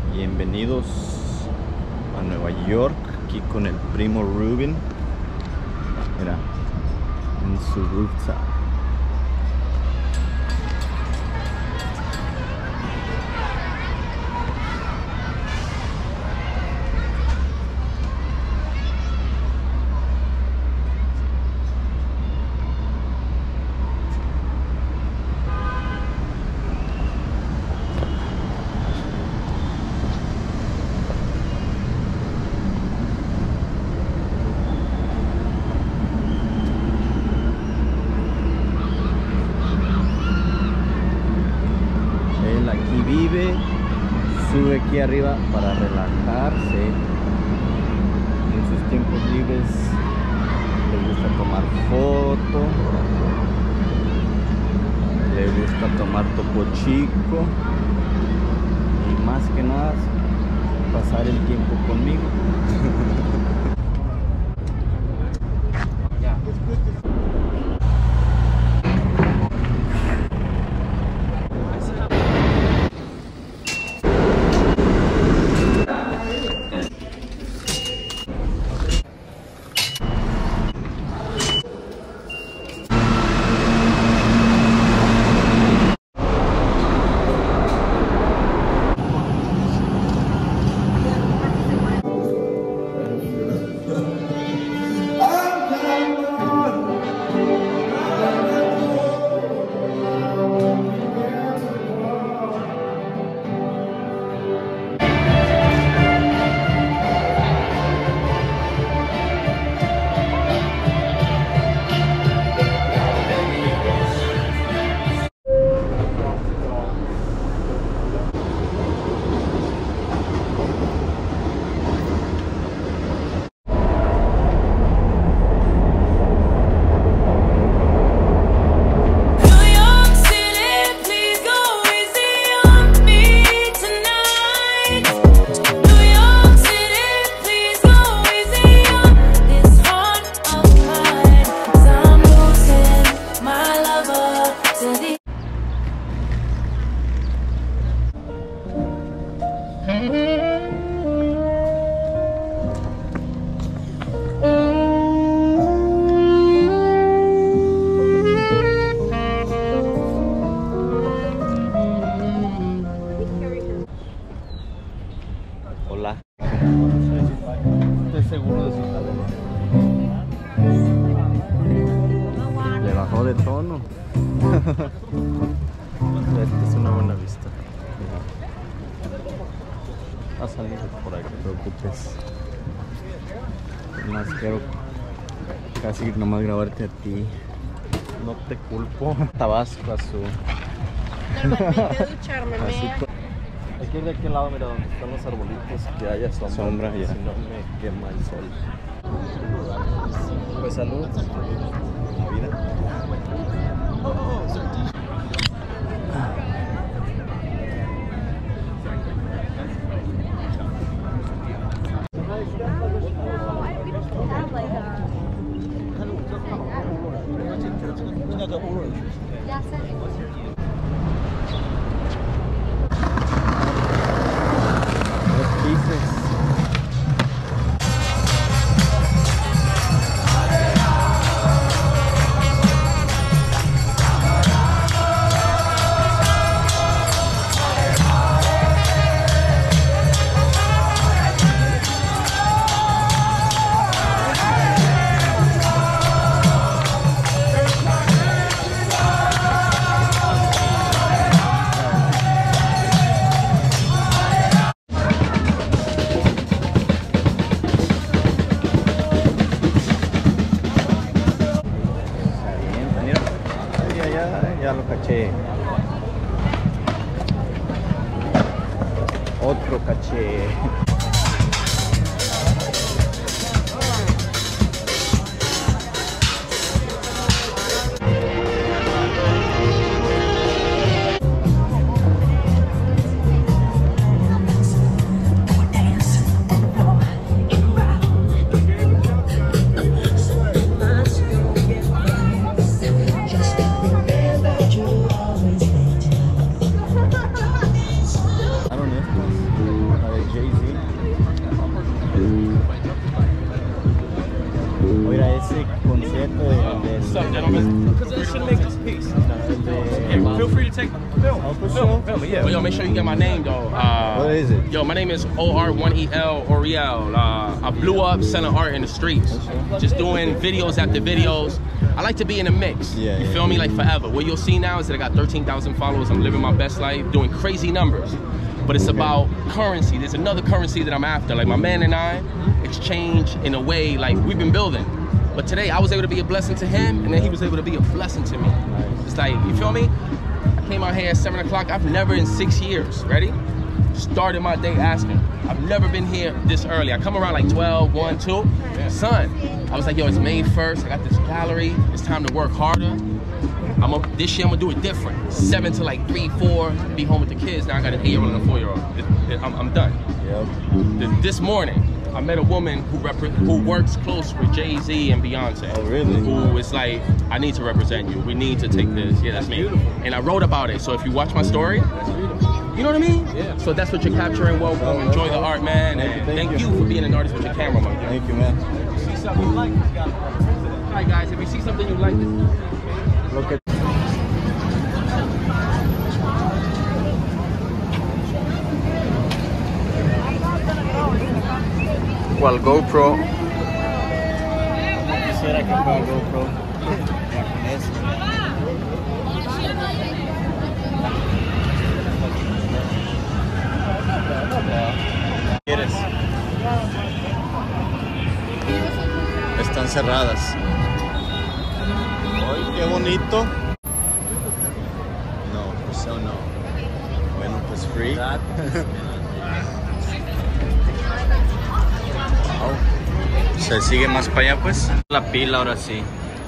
Bienvenidos a Nueva York, aquí con el primo Rubin. Mira, en su rooftop. Vive, sube aquí arriba para relajarse. En sus tiempos libres le gusta tomar foto, le gusta tomar topo chico y más que nada pasar el tiempo conmigo. Hola. Estoy seguro de su talento. Le bajó de tono. Esta es una buena vista. Va a salir por ahí, no te preocupes. Más quiero casi nomás grabarte a ti. No te culpo. Tabasco azul. Normalmente ducharme, Aquí de aquel lado, mira, donde están los arbolitos, que haya sombra ya. Si no me quema el sol. Pues salud. Vida. Ya lo caché. Otro caché. Peace. Yeah, Feel free to take film. Oh, for sure. Film it, yeah. But yo, make sure you get my name though. What is it? Yo, my name is OR1EL Oriel. I blew up selling art in the streets, just doing videos after videos. I like to be in a mix. Yeah, you yeah. feel me? Like forever. What you'll see now is that I got 13,000 followers. I'm living my best life, doing crazy numbers. But it's about currency. There's another currency that I'm after. Like my man and I, exchange in a way like we've been building. But today I was able to be a blessing to him, and then he was able to be a blessing to me. Nice. It's like, you feel me? I came out here at 7 o'clock. I've never in 6 years, ready? Started my day asking. I've never been here this early. I come around like 12, 1, 2. Son, I was like, yo, it's May 1st. I got this gallery. It's time to work harder. This year I'm gonna do it different. 7 to like 3, 4, be home with the kids. Now I got an 8-year-old and a 4-year-old. I'm done. Yep. This morning, I met a woman who works close with Jay-Z and Beyonce. Oh, really? Who is like, I need to represent you. We need to take this. Yeah, that's me. Beautiful. And I wrote about it. So if you watch my story, you know what I mean? Yeah. So that's what you're capturing. Welcome. Enjoy the art, man. And thank you for being an artist with your camera, man. Thank you, man. See something you like? All right, guys. If you see something you like, Look at ¿Cuál GoPro? Quisiera que fuera GoPro. Ya con eso. ¿Quieres? Están cerradas. ¡Ay, qué bonito! No, pues eso no. Bueno, pues free. Se sigue más para allá, pues. La pila ahora sí.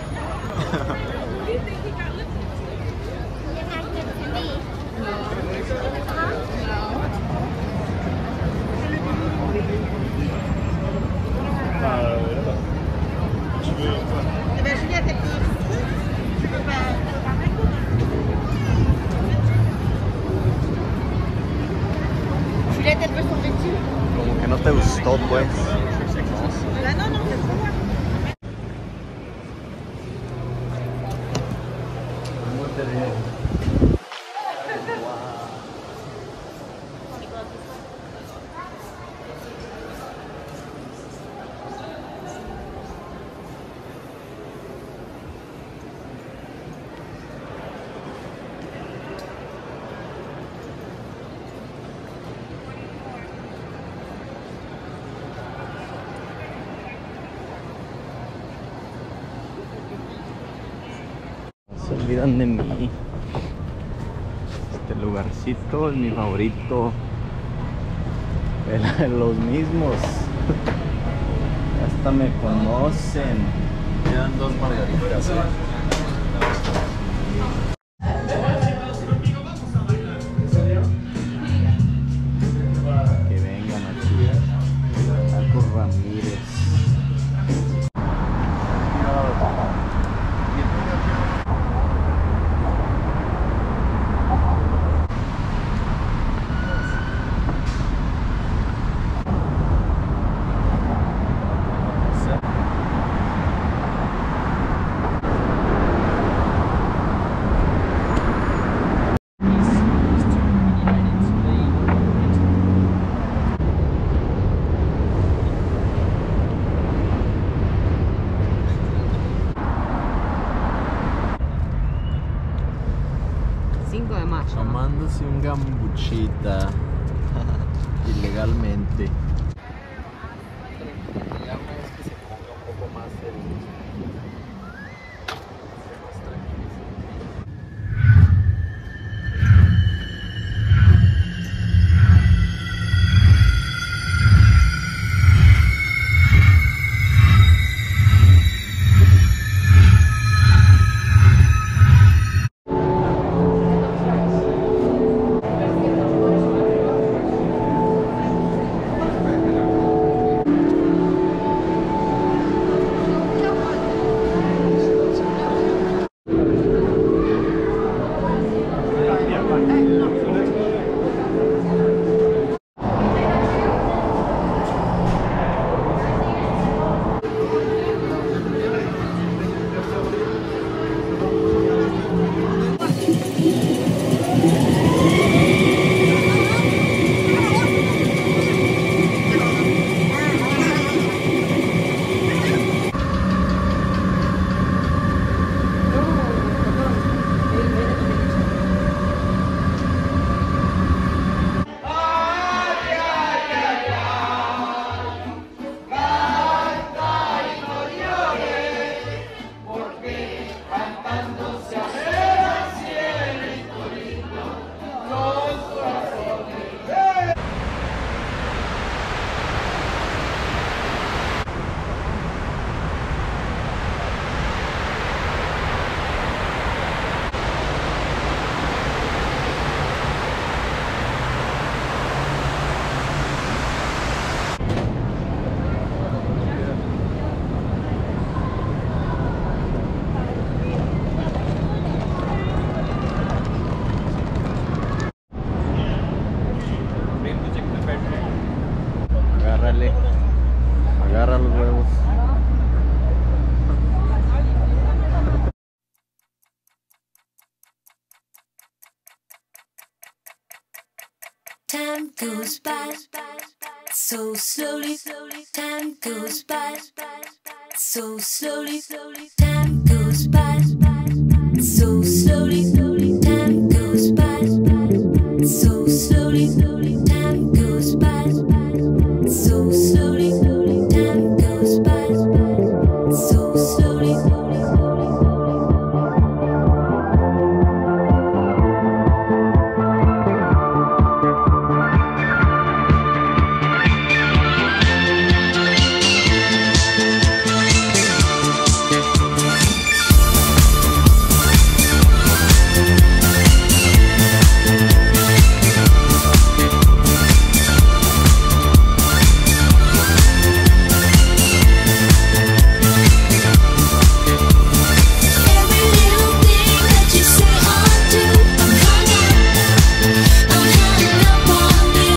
Como que no te gustó, pues. Se olvidan de mí. Este lugarcito es mi favorito. Los mismos. Hasta me conocen. Quedan 2 margaritas. Que vengan aquí. Marcos Ramírez. Tomándose un gambuchita ilegalmente. Ya una vez que se ponga un poco más time goes by. So slowly, time goes by. So slowly, time goes by. So slowly, time goes by. So slowly.